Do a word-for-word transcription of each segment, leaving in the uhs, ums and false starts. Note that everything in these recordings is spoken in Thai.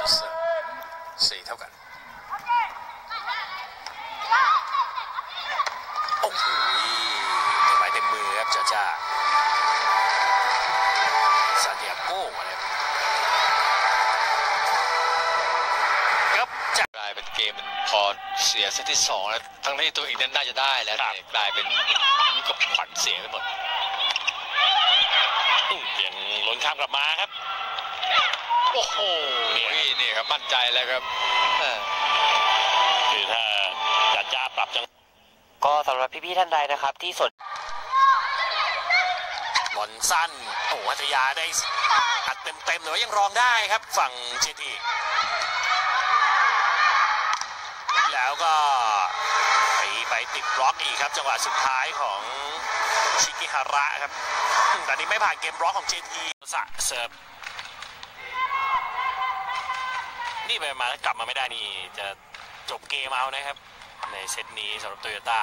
สี่เท่ากันโอ้โหเต็มไม้เต็มมือครับจ้าจ้าซานดิเอโก้นะครับครับจะกลายเป็นเกมมันพอเสียเซตที่สองแล้วทั้งที่ตัวเองนั้นน่าจะได้แล้วกลายเป็นกับขวัญเสียไปหมดยังล้นข้ามกลับมาครับโอ้โหนี่นี่ครับมั่นใจแล้วครับคือถ้าจัดจ้าปรับจังก็สำหรับพี่ๆท่านใดนะครับที่สนบอลสั้นโอ้วัทยาได้อัดเต็มๆหรือว่ายังรองได้ครับฝั่งเจทีแล้วก็ไปไปติดบล็อกอีกครับจังหวะสุดท้ายของชิกิฮาระครับตอนนี้ไม่ผ่านเกมบล็อกของเจทีสะเสิร์ฟนี่ไปมาถ้ากลับมาไม่ได้นี่จะจบเกมเอานะครับในเซตนี้สำหรับโตโยต้า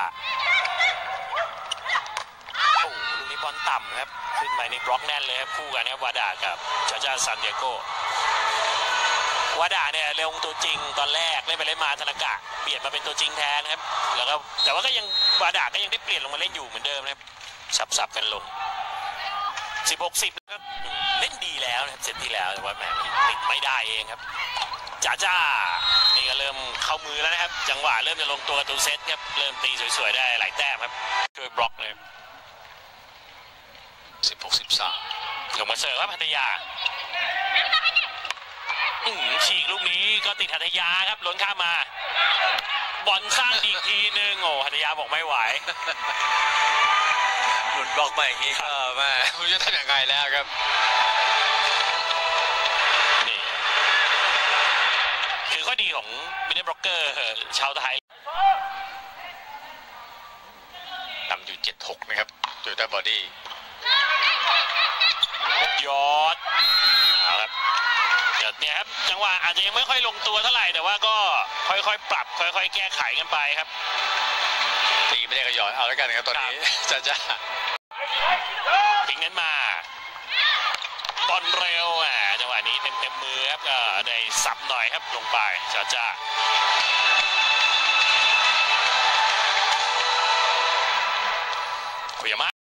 โอ้ลูกนี้บอลต่ำครับขึ้นไปในบล็อกแน่นเลยครับคู่กันครับวาดากับจาจาซันเดียโกวาดาเนี่ยเร็วตัวจริงตอนแรกเล่นไปเล่นมาธนากะเปลี่ยนมาเป็นตัวจริงแทนครับแล้วก็แต่ว่าก็ยังวาดาก็ยังได้เปลี่ยนลงมาเล่นอยู่เหมือนเดิมนะครับสับๆกันลงสิบหกสิบแล้วเล่นดีแล้วนะครับเซตที่แล้วแต่ว่าแหมติดไม่ได้เองครับจ้าจ้านี่ก็เริ่มเข้ามือแล้วนะครับจังหวะเริ่มจะลงตัวตัวเซตครับเริ่มตีสวยๆได้หลายแต้มครับช่วยบล็อกเลยสิบหกสิบสามลงมาเสิร์ฟครับหัตถยาฉีกลูกนี้ก็ติดหัตถยาครับล้นข้ามมาบอลสร้างอีกทีนึงโอ้หัตถยาบอกไม่ไหวหลุดบล็อกไปอย่างนี้ก็แม่ไม่รู้จะทำยังไงแล้วครับนี่คือข้อดีของมิดเดิลบล็อกเกอร์ชาวไทยต่ำอยู่เจ็ดหกนะครับโตโยต้าบอดี้ยอดเอาครับเดี๋ยวเนี่ยครับจังหวะอาจจะยังไม่ค่อยลงตัวเท่าไหร่แต่ว่าก็ค่อยๆปรับค่อยๆแก้ไขกันไปครับตีไม่ได้ก็หยอดเอาแล้วกันครับตอนนี้จ้าจ้าทิ้งนั้นมาบอลเร็วอ่ะจังหวะนี้เต็มเต็มมือครับก็ได้สับหน่อยครับลงไปจ้าจ้าคุยมา